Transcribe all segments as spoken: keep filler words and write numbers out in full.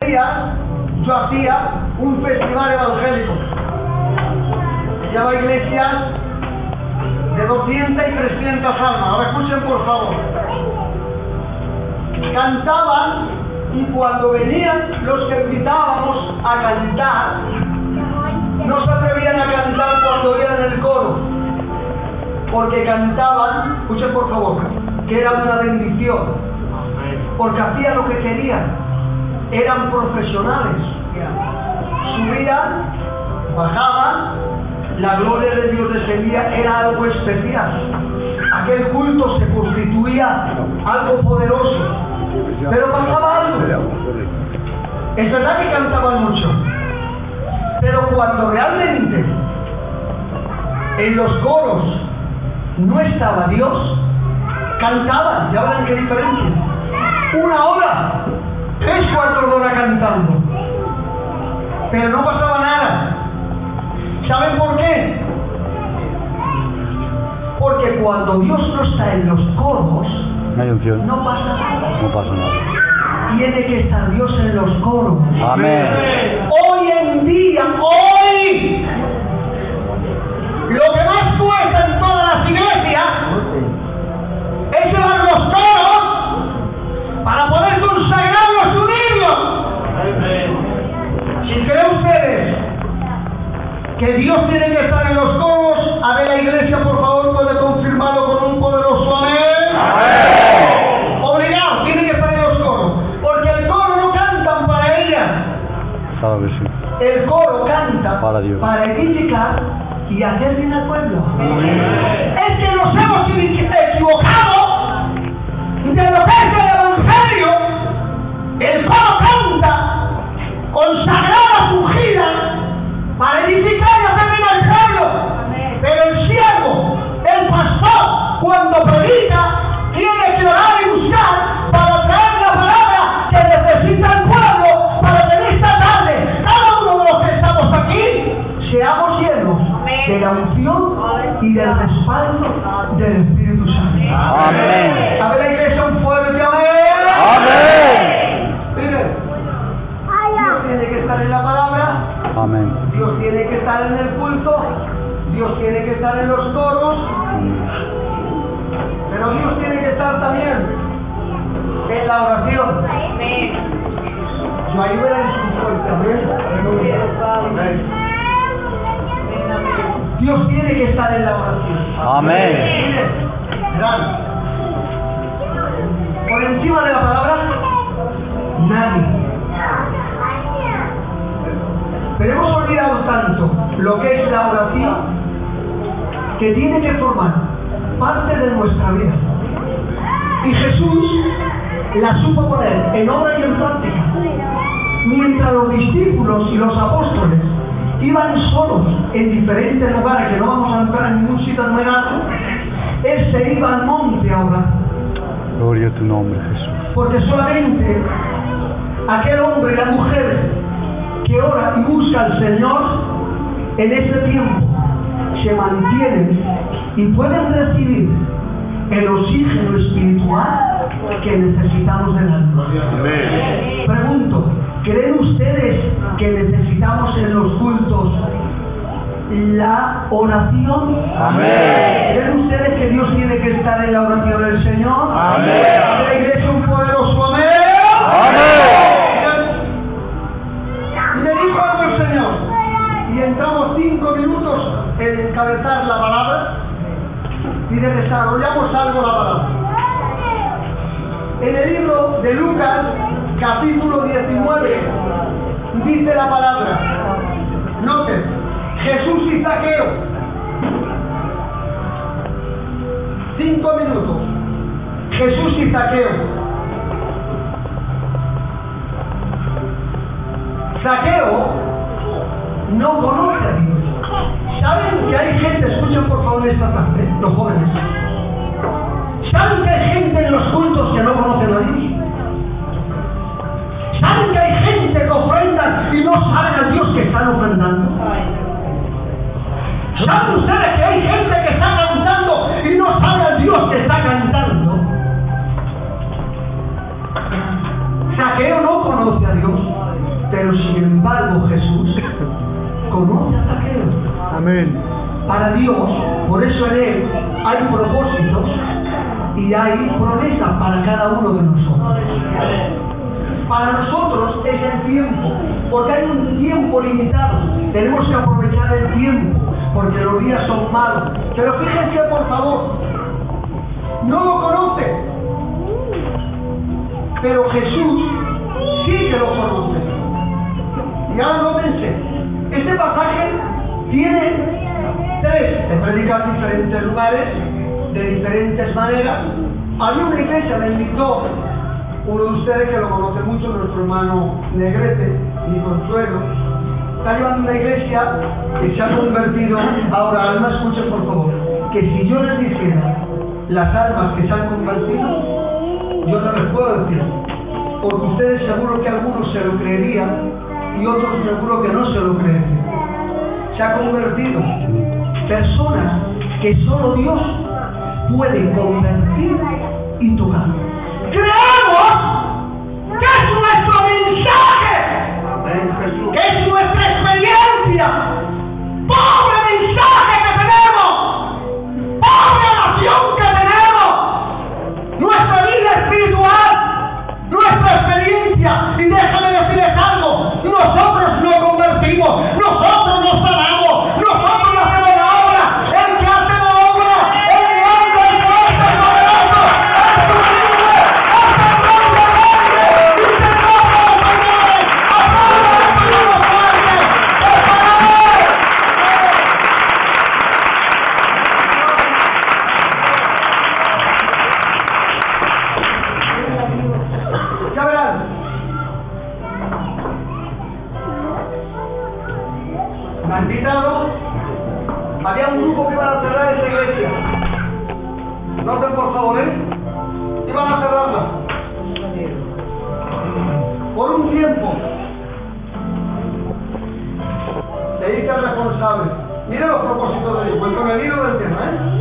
Yo hacía un festival evangélico. Llevaba iglesias de doscientas y trescientas almas. Ahora escuchen por favor. Cantaban y cuando venían los que invitábamos a cantar, no se atrevían a cantar cuando iban en el coro, porque cantaban, escuchen por favor, que era una bendición, porque hacían lo que querían. Eran profesionales, subían, bajaban, la gloria de Dios descendía, era algo especial. Aquel culto se constituía algo poderoso, pero pasaba algo. Es verdad que cantaban mucho, pero cuando realmente en los coros no estaba Dios, cantaban, ya verán qué diferencia. Una hora, tres cuartos de hora cantando, pero no pasaba nada. ¿Saben por qué? Porque cuando Dios no está en los coros, no hay unción, no pasa nada. No pasa nada. Tiene que estar Dios en los coros. Amén. Hoy en día, hoy, lo que más cuesta en todas las iglesias es llevar los coros para poder consagrarlos y unirlos. Si creen ustedes que Dios tiene que estar en los coros, a ver la iglesia por favor puede confirmarlo con un poderoso amén. Amén. Obligado, tiene que estar en los coros, porque el coro no cantan para ella. Claro que sí. El coro canta para Dios, para edificar y hacer bien al pueblo. Amén. Es que nos hemos equivocado de lo que es el evangelio. El coro canta consagradas, ungidas, para edificar y hacer bien al pueblo. Pero el siervo, el pastor, cuando predica, tiene que orar y buscar para traer la palabra que necesita el pueblo, para que en esta tarde, cada uno de los que estamos aquí, seamos llenos de la unción y del respaldo del Espíritu Santo. Amén. A ver la iglesia un fuerte amén. Amén. Miren, Dios tiene que estar en la palabra. Amén. Dios tiene que estar en el culto. Dios tiene que estar en los coros. Pero Dios tiene que estar también en la oración. Yo ahí voy a decir un fuerte amén. Dios tiene que estar en la oración. Amén. Miren, verán, por encima de la palabra, nadie. Pero hemos olvidado tanto lo que es la oración, que tiene que formar parte de nuestra vida. Y Jesús la supo poner en obra y en práctica. Mientras los discípulos y los apóstoles iban solos en diferentes lugares, que no vamos a entrar en ningún sitio numerado, Él se iba al monte a orar. Gloria a tu nombre, Jesús. Porque solamente aquel hombre y la mujer que ora y busca al Señor, en ese tiempo se mantienen y pueden recibir el oxígeno espiritual que necesitamos en alma. Amén. Pregunto, ¿creen ustedes que necesitamos en los cultos la oración? Amén. ¿Creen ustedes que Dios tiene que estar en la oración del Señor? Amén. ¿La iglesia un poderoso amén? Amén. Y me dijo algo el Señor, y entramos cinco minutos en encabezar la palabra y de desarrollamos algo la palabra. En el libro de Lucas, capítulo diecinueve, dice la palabra, noten, Jesús y Zaqueo, cinco minutos, Jesús y Zaqueo. Zaqueo no conoce a Dios. ¿Saben que hay gente, escuchen por favor esta parte, los jóvenes? ¿Saben que hay gente en los cultos que no conocen a Dios? ¿Saben que hay gente que ofrenda y no saben a Dios que están ofrendando? ¿Saben ustedes que hay gente que está cantando y no sabe a Dios que está cantando? Zaqueo no conoce a Dios. Pero sin embargo Jesús conoce a Zaqueo. Amén. Para Dios, por eso en Él hay propósitos y hay promesas para cada uno de nosotros. Para nosotros es el tiempo, porque hay un tiempo limitado. Tenemos que aprovechar el tiempo, porque los días son malos. Pero fíjense, por favor, no lo conoce, pero Jesús sí que lo conoce. Y ahora nótense, este pasaje tiene tres, se predica en diferentes lugares, de diferentes maneras. Había una iglesia, me invitó uno de ustedes que lo conoce mucho, nuestro hermano Negrete, mi consuelo. Está llevando una iglesia que se ha convertido, ahora alma, escuchen por favor, que si yo les dijera las almas que se han convertido, yo no les puedo decir, porque ustedes seguro que algunos se lo creerían y otros seguro que no se lo creerían. Se ha convertido personas que solo Dios puede convertir y tocar. ¡Creemos que es nuestro mensaje! ¡Que es nuestra experiencia! ¡Pobre mensaje que tenemos! ¡Pobre nación que tenemos! Nuestra vida espiritual, nuestra experiencia. Y déjame decirles algo, nosotros no convertimos, nosotros nos sanamos, nosotros no hacemos la obra. El que hace la obra, el que anda y que hace el poderoso, es tu Dios, es el Rey de Reyes, y Señor de los Señores, aplausos y unos fuertes, es para Él. Ya verán. Me han invitado, había un grupo que iban a cerrar esta iglesia. Noten por favor, ¿eh? Iban a cerrarla. Por un tiempo. Le dije al responsable, mire los propósitos de Dios, pues con el hilo del tema,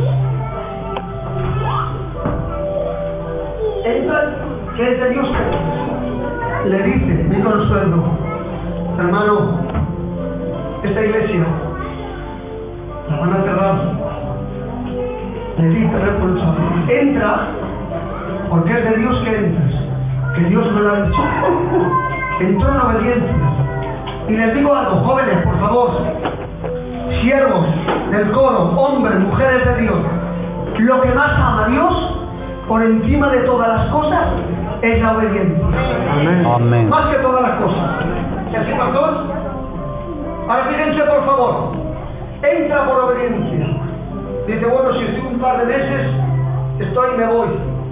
¿eh? Entra, que es de Dios que le dice, mi consuelo, hermano, esta iglesia la van a cerrar. Le dice responsable, entra, porque es de Dios que entras, que Dios me lo ha dicho. Entró en obediencia. Y les digo algo, jóvenes, por favor, siervos del coro, hombres, mujeres de Dios, lo que más ama a Dios por encima de todas las cosas es la obediencia. Amén. Amén. Más que todas las cosas. ¿Y así, pastor? Ahora fíjense, por favor, entra por obediencia. Dice, bueno, si estoy un par de meses, estoy y me voy.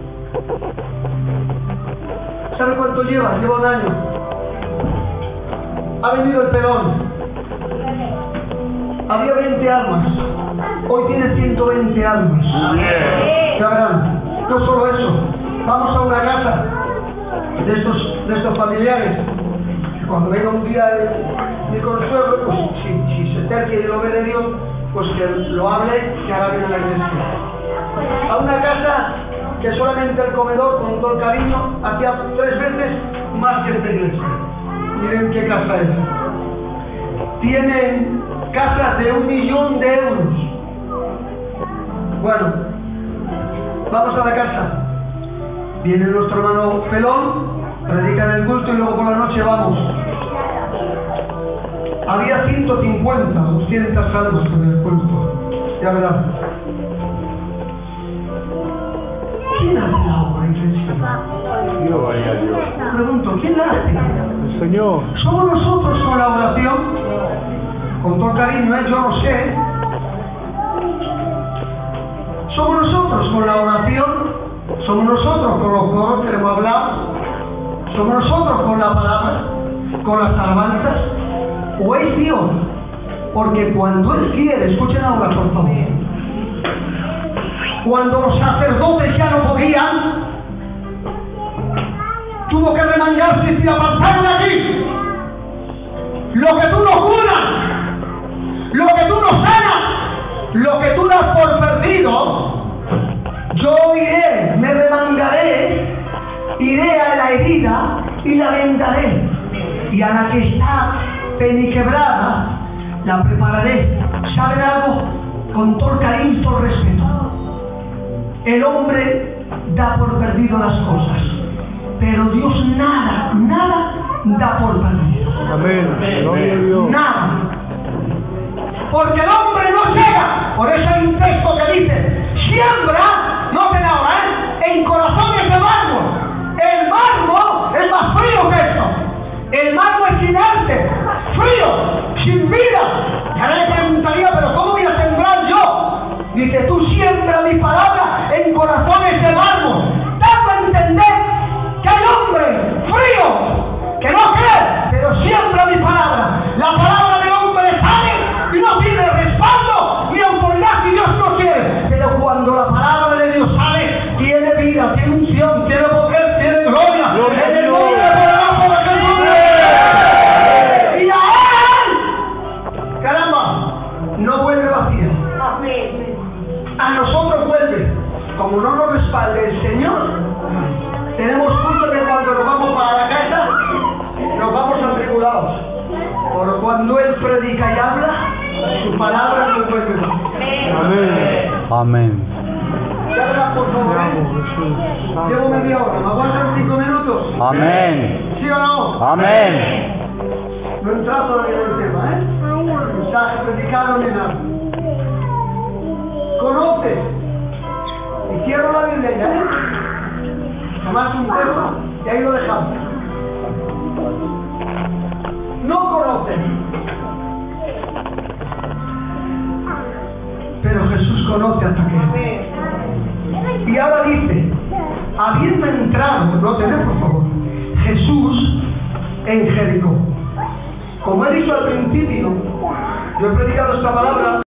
¿Sabe cuánto lleva? Lleva un año. Ha venido el pelón. Había veinte almas. Hoy tiene ciento veinte almas. Ya verán. No solo eso. Vamos a una casa de estos, de estos familiares. Cuando venga un día de, de consuelo, pues si, si se tercia y lo ve de Dios, pues que lo hable, que haga bien a la iglesia. A una casa que solamente el comedor, con todo el cariño, hacía tres veces más que esta iglesia. Miren qué casa es. Tienen casas de un millón de euros. Bueno, vamos a la casa. Viene nuestro hermano Pelón, predica en el culto y luego por la noche vamos. Había ciento cincuenta, doscientas almas en el culto. Ya verán. ¿Quién hace la obra, iglesia? Yo haría Dios. Pregunto, ¿quién la hace? El Señor. ¿Somos nosotros con la oración? Con todo cariño, ¿eh? Yo lo sé. ¿Somos nosotros con la oración? ¿Somos nosotros con los coros que hemos hablado? ¿Somos nosotros con la palabra? ¿Con las alabanzas? ¿O es Dios? Porque cuando Él quiere, escuchen ahora por favor, cuando los sacerdotes ya no podían, tuvo que remangarse y decir, apartadme de aquí. Lo que tú no curas, lo que tú no sanas, lo que tú das por perdido, yo iré, me remangaré, iré a la herida y la vendaré. y a la que está peniquebrada la prepararé. ¿Saben algo? Con todo el cariño, todo el respeto. El hombre da por perdido las cosas, pero Dios nada, nada da por perdido. Amén. Gloria a Dios. Nada. Porque el hombre no llega. Por eso hay un texto que dice: siembra, no te da ahora, ¿eh? En corazones de mármol. El mármol es más frío que esto. El mármol es inerte, frío, sin vida. Y ahora le preguntaría: ¿pero cómo voy a sembrar yo? Dice: tú siembra mi palabra en corazones de mármol, dando a entender que hay hombre frío que no cree, pero siembra mi palabra. La palabra del hombre sale y no tiene respaldo ni autoridad si Dios no quiere, pero cuando la palabra de Dios sale, tiene vida, tiene unción, tiene poder, tiene gloria. Gloria En el a Dios. nombre poderoso de Jesús. Y a él, caramba, no vuelve vacía. A nosotros vuelve. Como no nos respalde el Señor, tenemos culto que cuando nos vamos para la casa, nos vamos atribulados. Pero cuando Él predica y habla, su palabra no vuelve vacía. Amén. Amén. Ya verás, por favor. Vamos, Jesús. Llevo media hora. ¿Me aguantan cinco minutos? Amén. ¿Sí o no? Amén. No he entrado todavía en el tema, ¿eh? Mensaje predicado ni nada. Conoce. Y cierro la Biblia ya, ¿eh? Además un tema y ahí lo dejamos. No conoce. Pero Jesús conoce hasta que. Y ahora dice: habiendo entrado, no tenés por favor, Jesús en Jericó. Como he dicho al principio, yo he predicado esta palabra